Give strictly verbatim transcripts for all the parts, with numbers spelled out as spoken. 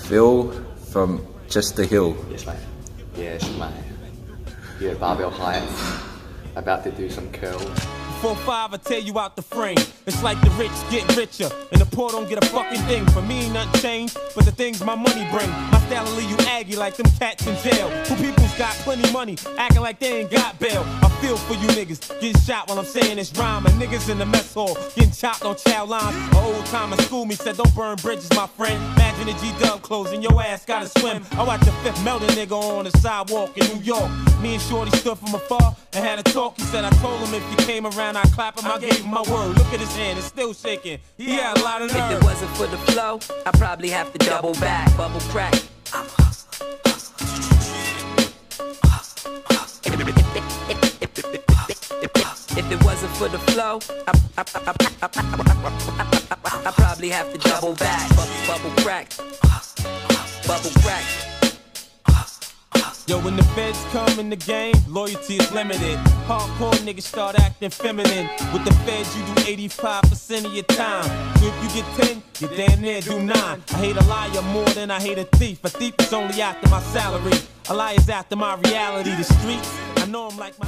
Phil from Just the Hill. Yes, mate. Yes, mate. Yeah, Barbell Heights. About to do some curls. Four five, I tear you out the frame. It's like the rich get richer, and the poor don't get a fucking thing. For me, nothing changed, but the things my money bring. My style will leave you aggy like them cats in jail. Who people's got plenty money, acting like they ain't got bail. I feel for you niggas, getting shot while I'm saying this rhyme. And niggas in the mess hall, getting chopped on child lines. An old timer school me said, don't burn bridges, my friend. Imagine a G-Dub closing, your ass gotta swim. I watch a fifth melting nigga on the sidewalk in New York. Me and Shorty stood from afar and had a talk. He said, I told him if you came around, I'd clap him. I gave him my word. Look at his hand, it's still shaking. He had a lot of nerve. If it wasn't for the flow, I'd probably have to double back. Bubble crack. I'm hustling, hustling, hustling. If it wasn't for the flow, I, I, I, I, I, I, I probably have to double back. Bubble, bubble crack. Bubble crack. Yo, when the feds come in the game, loyalty is limited. Hardcore niggas start acting feminine. With the feds, you do eighty-five percent of your time. So if you get ten, you damn near do nine. I hate a liar more than I hate a thief. A thief is only after my salary. A liar's after my reality. The streets, I know I'm like my...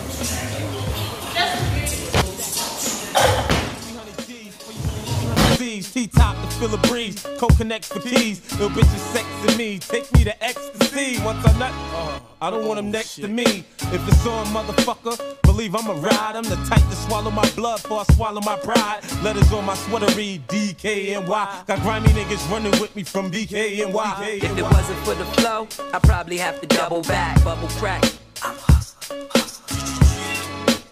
T-top to fill a breeze, co-connects for keys. Little bitches sexing me, take me to ecstasy. Once I nut, uh, I don't want them next to me. If it's on, motherfucker, believe I'ma ride. I'm the type to swallow my blood before I swallow my pride. Letters on my sweater read D K N Y. Got grimy niggas running with me from D K N Y. If it wasn't for the flow, I'd probably have to double back. Bubble crack. I'm hustling, hustling.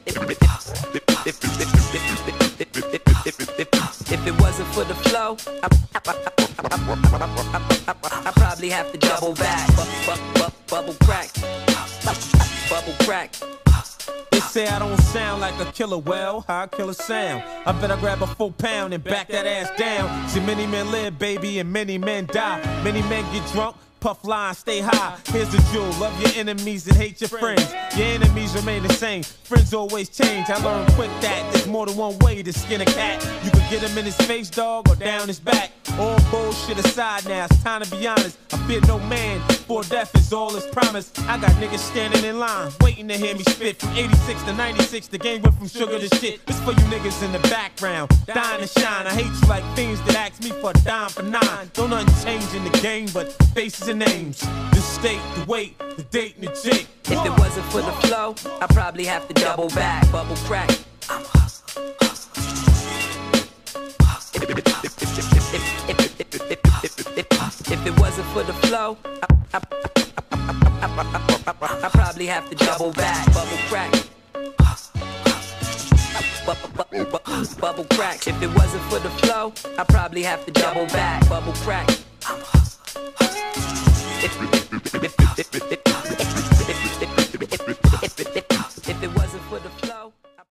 If it wasn't for the flow, I, I, I, I, I, I probably have to double back. Bubble, bubble crack. Bubble crack. They say I don't sound like a killer. Well, how I kill a sound? I better grab a full pound and back that ass down. See, many men live, baby, and many men die. Many men get drunk, puff lines, stay high. Here's the jewel, love your enemies and hate your friends. Your enemies remain the same, friends always change. I learned quick that there's more than one way to skin a cat. You can get him in his face, dog, or down his back. All bullshit aside now, it's time to be honest. I fear no man, for death is all is promised. I got niggas standing in line, waiting to hear me spit. From eighty-six to ninety-six, the game went from sugar to shit. This for you niggas in the background, dying to shine. I hate you like fiends that ask me for a dime for nine. Don't nothing change in the game, but faces and names. The state, the weight, the date, and the jake. If it wasn't for the flow, I'd probably have to double back. Bubble crack. I'm hustling, hustling. If it wasn't for the flow, I, I, I, I, I, I probably have to double back. Bubble crack. Bubble crack. If it wasn't for the flow, I probably have to double back. Bubble crack. I'm hustling.